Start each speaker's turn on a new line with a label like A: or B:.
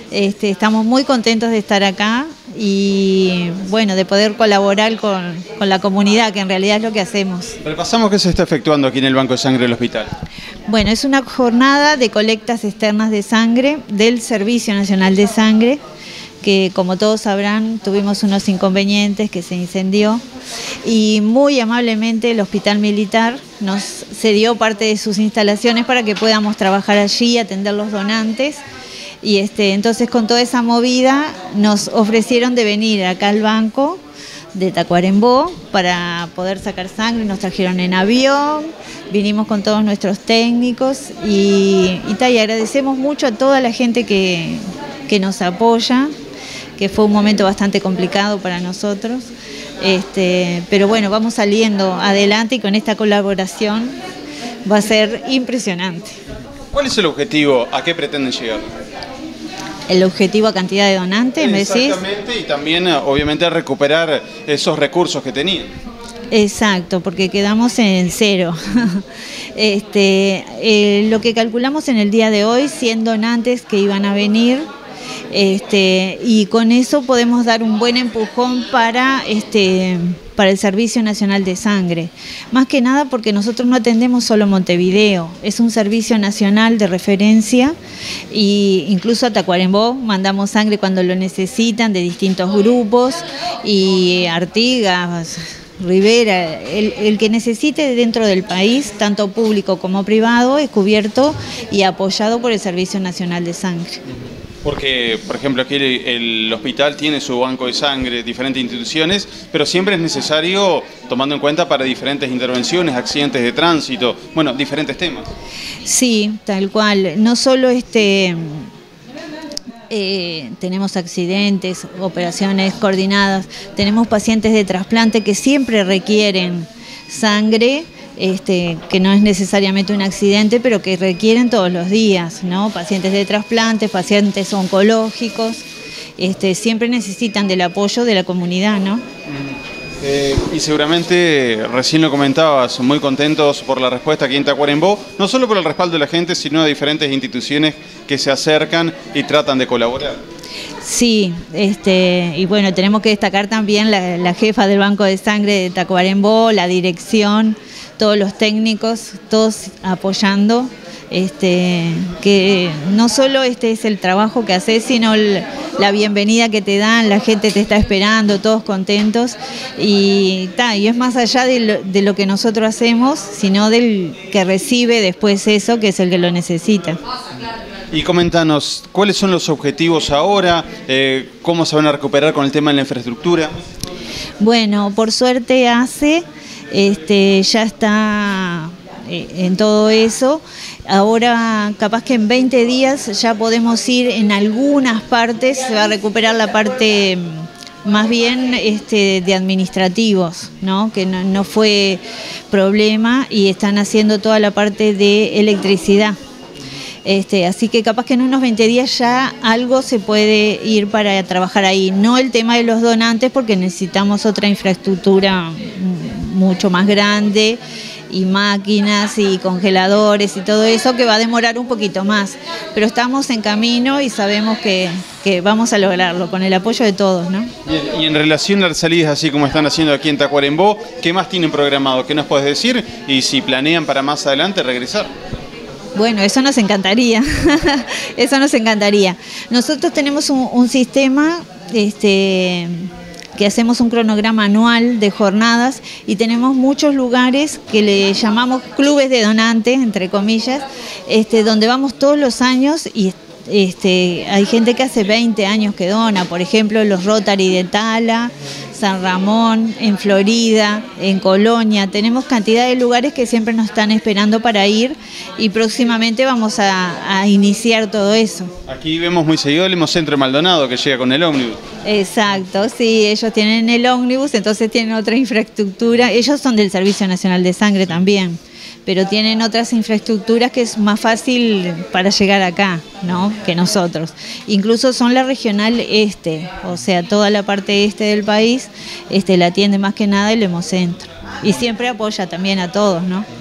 A: Estamos muy contentos de estar acá y bueno, de poder colaborar con la comunidad, que en realidad es lo que hacemos.
B: Repasamos qué se está efectuando aquí en el Banco de Sangre del hospital.
A: Bueno, es una jornada de colectas externas de sangre del Servicio Nacional de Sangre, que como todos sabrán tuvimos unos inconvenientes, que se incendió y muy amablemente el Hospital Militar nos cedió parte de sus instalaciones para que podamos trabajar allí, atender los donantes. Y entonces con toda esa movida nos ofrecieron de venir acá al banco de Tacuarembó para poder sacar sangre, nos trajeron en avión, vinimos con todos nuestros técnicos y agradecemos mucho a toda la gente que nos apoya, que fue un momento bastante complicado para nosotros, pero bueno, vamos saliendo adelante y con esta colaboración va a ser impresionante.
B: ¿Cuál es el objetivo? ¿A qué pretenden llegar?
A: El objetivo a cantidad de donantes, ¿me decís?
B: Exactamente, y también obviamente recuperar esos recursos que tenían.
A: Exacto, porque quedamos en cero. Lo que calculamos en el día de hoy, 100 donantes que iban a venir, y con eso podemos dar un buen empujón para el Servicio Nacional de Sangre. Más que nada porque nosotros no atendemos solo Montevideo, es un servicio nacional de referencia e incluso a Tacuarembó mandamos sangre cuando lo necesitan de distintos grupos y Artigas, Rivera, el que necesite dentro del país, tanto público como privado, es cubierto y apoyado por el Servicio Nacional de Sangre.
B: Porque, por ejemplo, aquí el hospital tiene su banco de sangre, diferentes instituciones, pero siempre es necesario, tomando en cuenta para diferentes intervenciones, accidentes de tránsito, bueno, diferentes temas.
A: Sí, tal cual. No solo tenemos accidentes, operaciones coordinadas, tenemos pacientes de trasplante que siempre requieren sangre, que no es necesariamente un accidente, pero que requieren todos los días, ¿no? Pacientes de trasplante, pacientes oncológicos, siempre necesitan del apoyo de la comunidad, ¿no?
B: Y seguramente, recién lo comentabas, muy contentos por la respuesta aquí en Tacuarembó, no solo por el respaldo de la gente, sino de diferentes instituciones que se acercan y tratan de colaborar.
A: Sí, y bueno, tenemos que destacar también la jefa del Banco de Sangre de Tacuarembó, la dirección, todos los técnicos, todos apoyando, que no solo es el trabajo que haces, sino la bienvenida que te dan, la gente te está esperando, todos contentos, y es más allá de lo que nosotros hacemos, sino del que recibe después eso, que es el que lo necesita.
B: Y coméntanos, ¿cuáles son los objetivos ahora? ¿Cómo se van a recuperar con el tema de la infraestructura?
A: Bueno, por suerte ya está en todo eso. Ahora capaz que en 20 días ya podemos ir en algunas partes, se va a recuperar la parte más bien de administrativos, ¿no? Que no fue problema, y están haciendo toda la parte de electricidad. Así que capaz que en unos 20 días ya algo se puede ir para trabajar ahí. No el tema de los donantes, porque necesitamos otra infraestructura mucho más grande, y máquinas y congeladores y todo eso, que va a demorar un poquito más. Pero estamos en camino y sabemos que vamos a lograrlo con el apoyo de todos, ¿no?
B: Bien, y en relación a las salidas, así como están haciendo aquí en Tacuarembó, ¿qué más tienen programado? ¿Qué nos puedes decir? Y si planean para más adelante regresar.
A: Bueno, eso nos encantaría, eso nos encantaría. Nosotros tenemos un sistema, que hacemos un cronograma anual de jornadas, y tenemos muchos lugares que le llamamos clubes de donantes, entre comillas, donde vamos todos los años, y hay gente que hace 20 años que dona, por ejemplo, los Rotary de Tala, San Ramón, en Florida, en Colonia. Tenemos cantidad de lugares que siempre nos están esperando para ir, y próximamente vamos a iniciar todo eso.
B: Aquí vemos muy seguido el Hemocentro Maldonado, que llega con el ómnibus.
A: Exacto, sí, ellos tienen el ómnibus, entonces tienen otra infraestructura. Ellos son del Servicio Nacional de Sangre también, pero tienen otras infraestructuras que es más fácil para llegar acá, ¿no?, que nosotros. Incluso son la regional este, o sea, toda la parte este del país la atiende más que nada el Hemocentro. Y siempre apoya también a todos, ¿no?